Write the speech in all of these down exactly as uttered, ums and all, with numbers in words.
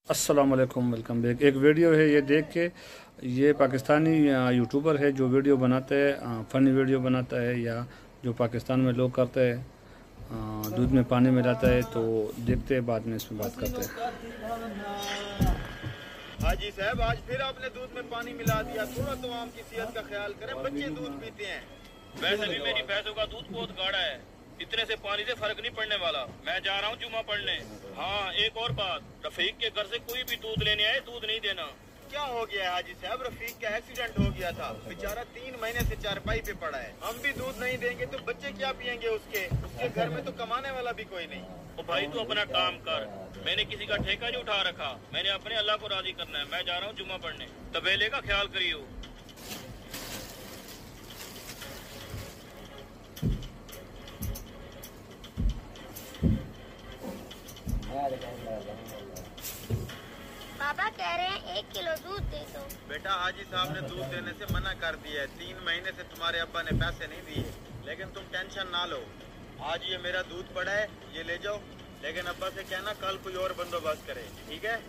अस्सलाम वालेकुम, welcome back. एक वीडियो है, ये देख के, ये पाकिस्तानी यूट्यूबर है जो वीडियो बनाता है, फ़नी वीडियो बनाता है, या जो पाकिस्तान में लोग करते हैं दूध में पानी मिलाता है। तो देखते हैं, बाद में इसमें बात करते हैं। हाजी साहब, आज फिर आपने दूध में पानी मिला दिया। थोड़ा तो आम की सेहत का ख्याल करें, बच्चे दूध पीते हैं। वैसे भी मेरी भैंसों का दूध बहुत गाढ़ा है, इतने से पानी से फर्क नहीं पड़ने वाला। मैं जा रहा हूँ जुमा पढ़ने। हाँ, एक और बात, रफीक के घर से कोई भी दूध लेने आए दूध नहीं देना। क्या हो गया है हाजी साहब? रफीक का एक्सीडेंट हो गया था, बेचारा तीन महीने से चारपाई पे पड़ा है। हम भी दूध नहीं देंगे तो बच्चे क्या पियेंगे उसके? उसके घर में तो कमाने वाला भी कोई नहीं। ओ भाई, तू अपना काम कर, मैंने किसी का ठेका नहीं उठा रखा। मैंने अपने अल्लाह को राजी करना है। मैं जा रहा हूँ जुमा पढ़ने, तबेले का ख्याल करियो। पापा कह रहे हैं एक किलो दूध दे दो। बेटा, हाजी साहब ने दूध देने से मना कर दिया है। तीन महीने से तुम्हारे अब्बा ने पैसे नहीं दिए, लेकिन तुम टेंशन ना लो। आज ये मेरा दूध पड़ा है, ये ले जाओ, लेकिन अब्बा से कहना कल कोई और बंदोबस्त करे, ठीक है?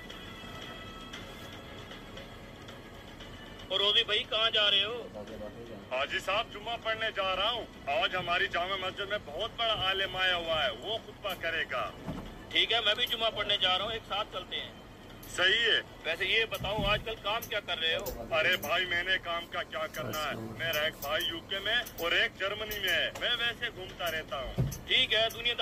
और रोजी भाई, कहाँ जा रहे हो? हाजी साहब, जुम्मा पढ़ने जा रहा हूँ। आज हमारी जामा मस्जिद में बहुत बड़ा आलिम आया हुआ है, वो खुतबा करेगा। ठीक है, मैं भी जुमा पढ़ने जा रहा हूँ, एक साथ चलते हैं। सही है। वैसे ये बताओ, आजकल काम क्या कर रहे हो? अरे भाई, मैंने काम का क्या करना है, मेरा एक भाई यूके में और एक जर्मनी में है। मैं वैसे घूमता रहता हूँ। ठीक है, दुनिया